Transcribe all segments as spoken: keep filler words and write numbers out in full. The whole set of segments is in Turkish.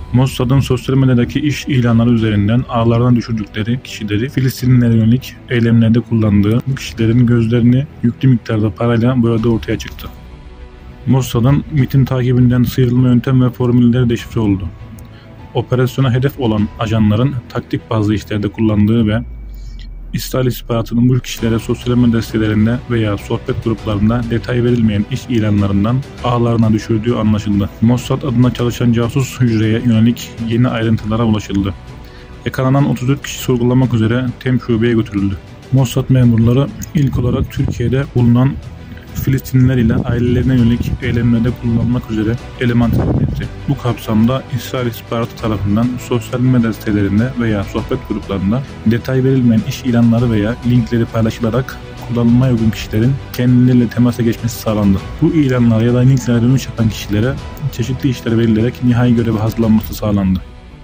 Mossad'ın sosyal medyadaki iş ilanları üzerinden ağlardan düşürdükleri kişileri Filistinlilere yönelik eylemlerde kullandığı bu kişilerin gözlerini yüklü miktarda parayla boyadığı ortaya çıktı. Mossad'ın MİT'in takibinden sıyrılma yöntem ve formülleri deşifre oldu. Operasyona hedef olan ajanların taktik bazlı işlerde kullandığı ve İsrail istihbaratının bu kişilere sosyal medya sitelerinde veya sohbet gruplarında detay verilmeyen iş ilanlarından ağlarına düşürdüğü anlaşıldı. Mossad adına çalışan casus hücreye yönelik yeni ayrıntılara ulaşıldı. Yakalanan otuz dört kişi sorgulamak üzere Tem şubeye götürüldü. Mossad memurları ilk olarak Türkiye'de bulunan Filistinliler ile ailelerine yönelik eylemlerde kullanılmak üzere eleman tespit etti. Bu kapsamda İsrail istihbaratı tarafından sosyal medya sitelerinde veya sohbet gruplarında detay verilmeyen iş ilanları veya linkleri paylaşılarak kullanılmaya uygun kişilerin kendileriyle temasa geçmesi sağlandı. Bu ilanlara ya da linklere dönüş yapan kişilere çeşitli işler verilerek nihai göreve hazırlanması sağlandı.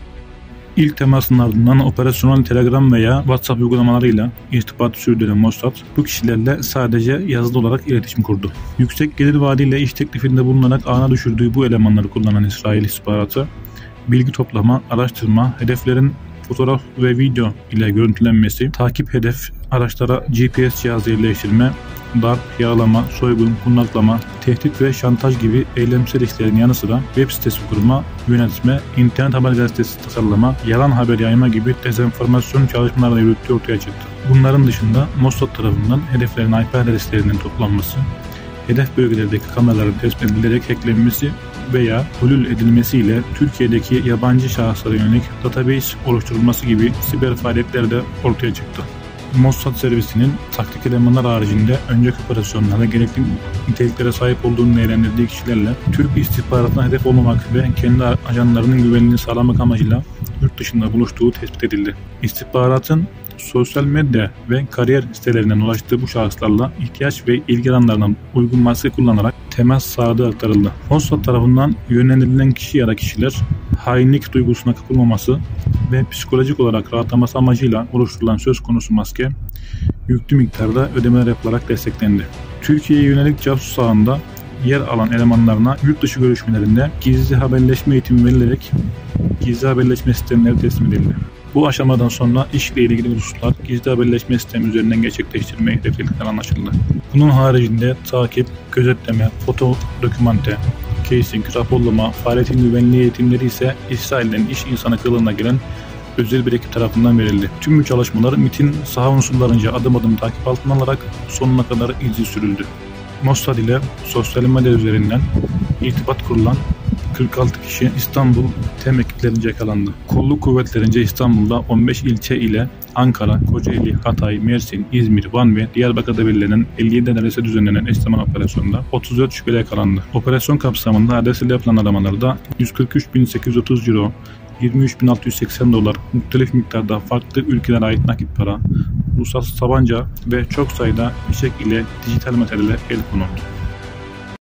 İlk temasın ardından operasyonel Telegram veya WhatsApp uygulamalarıyla irtibat sürdüren Mossad bu kişilerle sadece yazılı olarak iletişim kurdu. Yüksek gelir vaadiyle iş teklifinde bulunarak ağına düşürdüğü bu elemanları kullanan İsrail istihbaratı bilgi toplama, araştırma, hedeflerin fotoğraf ve video ile görüntülenmesi, takip hedef, araçlara G P S cihazı yerleştirme, darp, yaralama, soygun, kundaklama, tehdit ve şantaj gibi eylemsel işlerin yanı sıra web sitesi kurma, yönetme, internet haber gazetesi tasarlama, yalan haber yayma gibi dezenformasyon çalışmalarla yürüttüğü ortaya çıktı. Bunların dışında Mossad tarafından hedeflerin I P adreslerinin toplanması, hedef bölgelerdeki kameraların tespit edilerek hacklenmesi veya hulul edilmesiyle Türkiye'deki yabancı şahıslara yönelik database oluşturulması gibi siber faaliyetler de ortaya çıktı. Mossad servisinin taktik elemanlar haricinde önceki operasyonlarda gerekli niteliklere sahip olduğunu değerlendirdiği kişilerle Türk istihbaratına hedef olmamak ve kendi ajanlarının güvenliğini sağlamak amacıyla yurt dışında buluştuğu tespit edildi. İstihbaratın sosyal medya ve kariyer sitelerinden ulaştığı bu şahıslarla ihtiyaç ve ilgi alanlarından uygun maske kullanarak temas sağladığı aktarıldı. Mossad tarafından yönlendirilen kişi ya da kişiler hainlik duygusuna kapılmaması ve psikolojik olarak rahatlaması amacıyla oluşturulan söz konusu maske yüklü miktarda ödemeler yapılarak desteklendi. Türkiye'ye yönelik casus ağında yer alan elemanlarına yurt dışı görüşmelerinde gizli haberleşme eğitimi verilerek gizli haberleşme sistemleri teslim edildi. Bu aşamadan sonra işle ilgili hususlar gizli haberleşme sistemi üzerinden gerçekleştirmeye hedefledikleri anlaşıldı. Bunun haricinde takip, gözetleme, foto dokümante, casing, raporlama, faaliyetin güvenliği eğitimleri ise İsrail'den iş insanı kılığına giren özel bir ekip tarafından verildi. Tüm bu çalışmalar MİT'in saha unsurlarınca adım adım takip altına alarak sonuna kadar izi sürüldü. Mossad ile sosyal medya üzerinden irtibat kurulan kırk altı kişi İstanbul Tem ekiplerince yakalandı. Kolluk kuvvetlerince İstanbul'da on beş ilçe ile Ankara, Kocaeli, Hatay, Mersin, İzmir, Van ve Diyarbakır'da belirlenen elli yedi adrese düzenlenen eş zamanlı operasyonda otuz dört şüpheli yakalandı. Operasyon kapsamında adresle yapılan aramalarda yüz kırk üç bin sekiz yüz otuz euro, yirmi üç bin altı yüz seksen dolar, muhtelif miktarda farklı ülkelere ait nakit para, ruhsatsız tabanca ve çok sayıda fişek ile dijital materyale el konuldu.